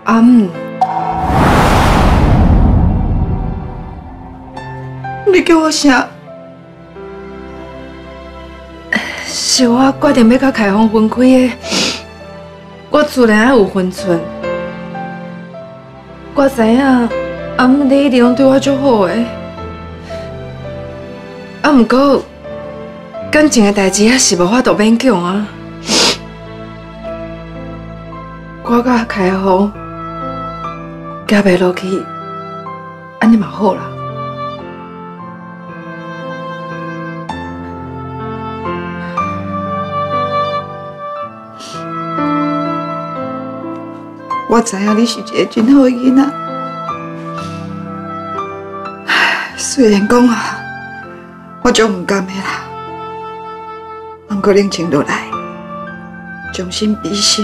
阿姆， 你叫我啥？ 是我决定要甲凯峰分开的。我自然爱有分寸。我知影，阿姆你一定拢对我足好的。啊，毋过感情的代志也是无法度勉强啊。我甲凯峰行袂落去，安尼嘛好啦。 我知影你是一个真好的囡仔，虽然讲啊，我足唔甘的啦，不过冷静落来，将心比心，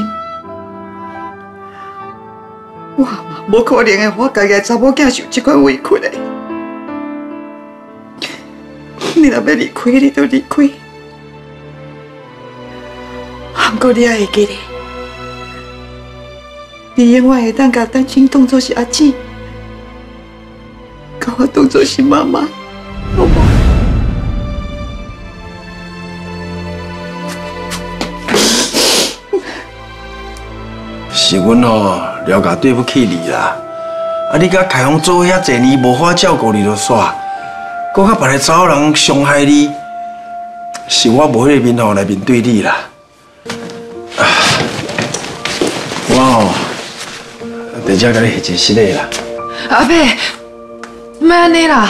我嘛无可能会我家己的查某囝受这款委屈的。你若要离开，你就离开，不过你也会记得。你永远会当把单亲当作是阿姊，把我当作是妈妈，好无？ 是阮了解对不起你啦。啊，你甲凯峰做遐侪年，无法照顾你就煞，搁甲别个查某人伤害你，是我无迄个面来面对你啦。我等下甲你下一室内啦。 阿伯，莫安尼啦！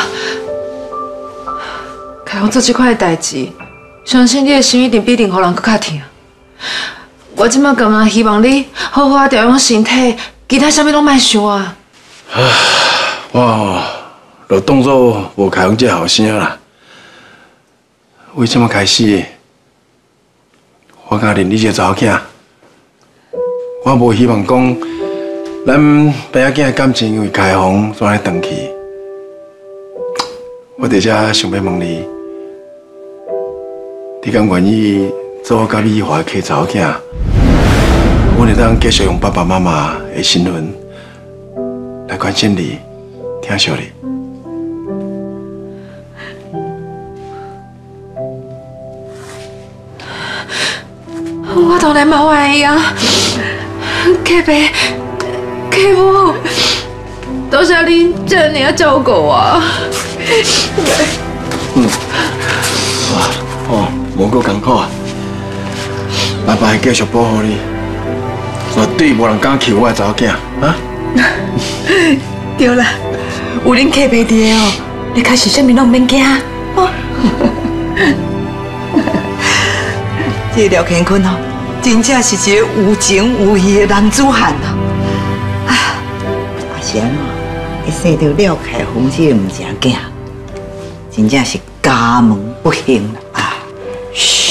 凯峰做这款的代志，相信你的心一定比任何人搁较疼。我即摆甘愿希望你好好调养身体，其他啥物拢莫想啊。 我就当作无凯峰这后生啦。为什么开始，我甲认你这查某囝，我无希望讲。咱爸仔囝的感情因为开放，煞来断去。我伫遮想要问你，你敢愿意做我甲美华的客查某囝？我会当继续用爸爸妈妈的身份来关心你、疼惜你。 我当然嘛愿意啊，客爸。客母，多谢你这么照顾我。 好，无够艰苦啊！爸爸会继续保护你，绝对无人敢欺负我的查某囝啊！ 对啦，有恁客爸伫哦，你开始啥物拢免惊哦。这廖乾坤哦，真正是一个有情有义的男子汉啊！是安怎？会生到廖凯峰这个物件囝，真正是家门不幸啦啊！嘘。